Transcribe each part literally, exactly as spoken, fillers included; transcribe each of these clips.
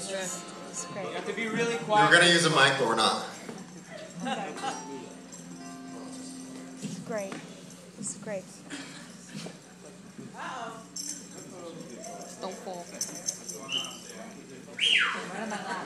extra. It's great. You have to be really quiet. You're going to use a mic or not? Okay. It's great. It's great. Don't fall. Right on my lap.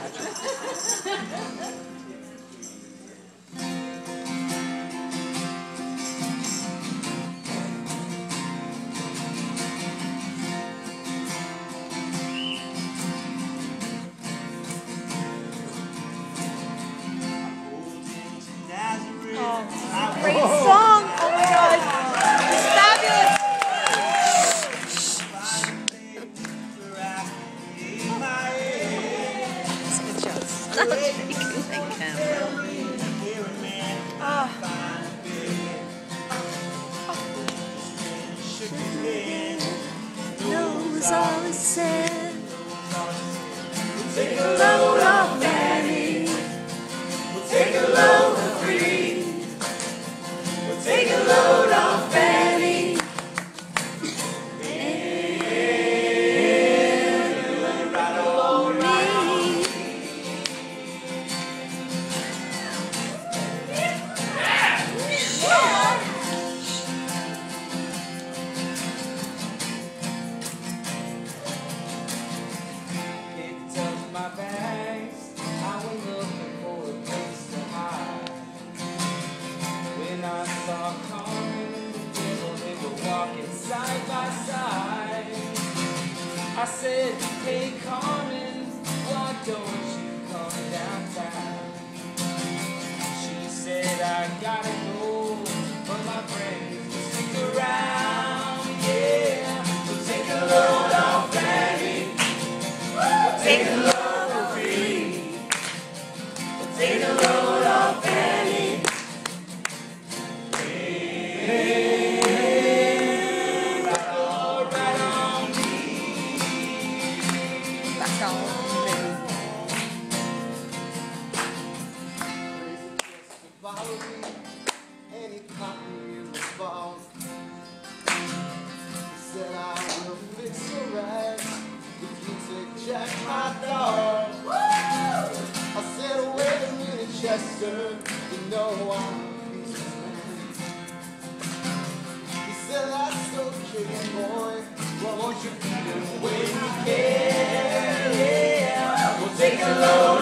Great song! Oh my god! It's fabulous! It's a good show. Stop shaking my camera. Oh. Knows all is said. Take a load off Fanny. We'll take a load of free. Take a load off Fanny. And right on me. Picked up my bags. I was looking for a place to hide. When I saw Carmen and the devil, they were walking side by side. I said, hey Carmen, why don't you come downtown? She said, I gotta go, but my friends will stick around. Yeah, we'll take a load off Fanny. We'll take a load for free. We'll take a load off Fanny. Valory, and he caught me in the fall. He said, I will fix the right if you take Jack, my dog. I said, wait a minute, Chester, you know I'm a piece of man. He said, that's okay, boy, well, won't you be the way you can? Yeah, we'll take a load.